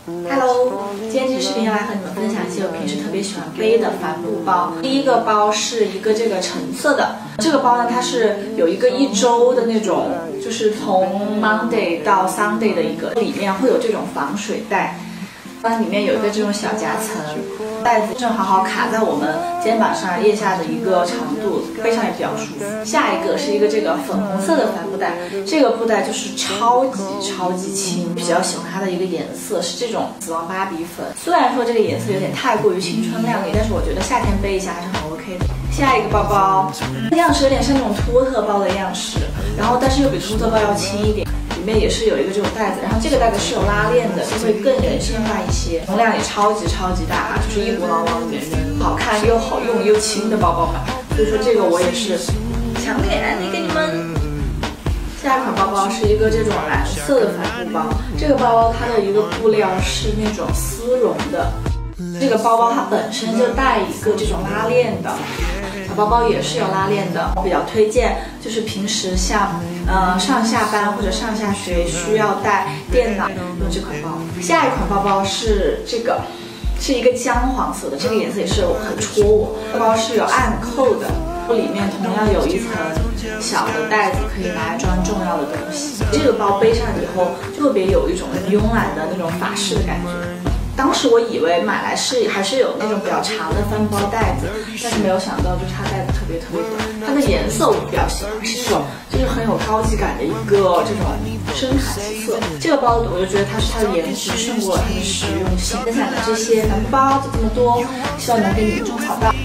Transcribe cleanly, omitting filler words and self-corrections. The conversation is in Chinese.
Hello， 今天这个视频要来和你们分享一些我平时特别喜欢背的帆布包。第一个包是一个这个橙色的，这个包呢，它是有一个1周的那种，就是从 Monday 到 Sunday 的一个，里面会有这种防水袋。它里面有一个这种小夹层，袋子正好卡在我们肩膀上腋下的一个长度，背上也比较舒服。下一个是一个这个粉红色的帆布袋，这个布袋就是超级轻，比较喜欢它的一个颜色是这种死亡芭比粉。虽然说这个颜色有点太过于青春靓丽，但是我觉得夏天背一下还是很 OK 的。下一个包包，样式有点像那种托特包的样式，然后但是又比托特包要轻一点。里面也是有一个这种袋子，然后这个袋子是有拉链的，就会更人性化一些，容量也超级大，就是一股脑往里面扔，好看又好用又轻的包包嘛。所以说这个我也是强烈安利给你们。下一款包包是一个这种蓝色的帆布包，这个包包它的一个布料是那种丝绒的，这个包包它本身就带一个这种拉链的。小包包也是有拉链的，我比较推荐，就是平时像上下班或者上下学需要带电脑用这款包。下一款包包是这个，是一个姜黄色的，这个颜色也是很戳我。包是有暗扣的，里面同样有一层小的袋子，可以拿来装重要的东西。这个包背上以后，特别有一种慵懒的那种法式的感觉。当时我以为买来还是有那种比较长的帆布包袋子，但是没有想到就是它袋子特别短。它的颜色我比较喜欢，是这种就是很有高级感的一个这种深卡其色。这个包我就觉得它的颜值胜过了它的实用性。分享的这些帆布包就这么多，希望能给你们种草到。